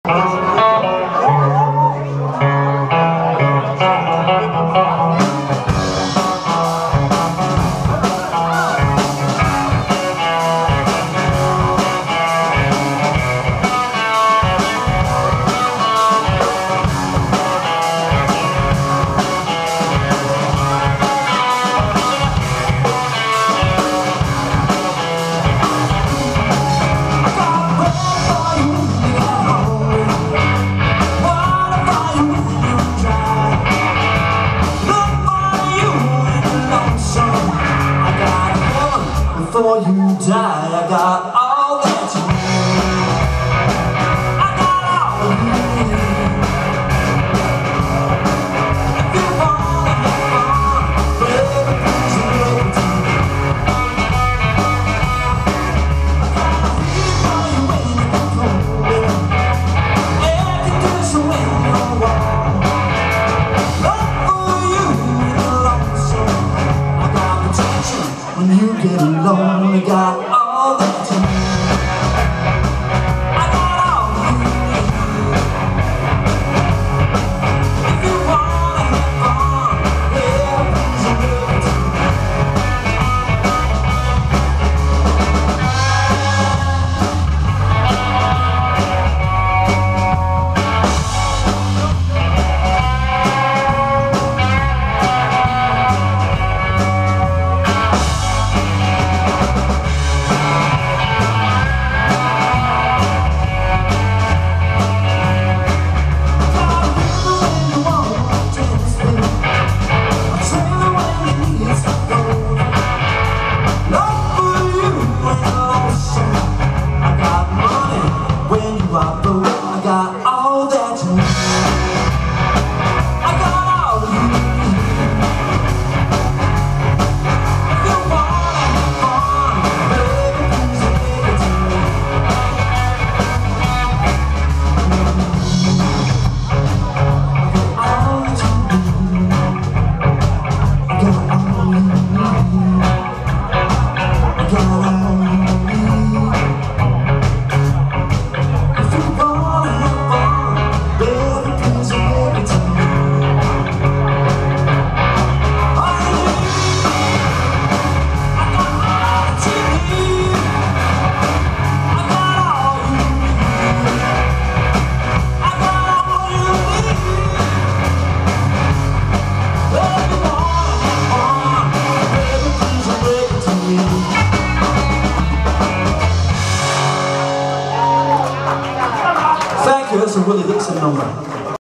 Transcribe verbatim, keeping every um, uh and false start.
Before you die, I got all that you need. I got all you need. If you wanna have fun, baby, please give it to me. I got a feel for you when you come home. Every kiss when you're warm. Love for you in the lonesome. I got protection when you get alone. I got all that you need. I got all you need. If you wanna have fun, yeah, please give it to me. Thank you, that's a Willie Dixon number.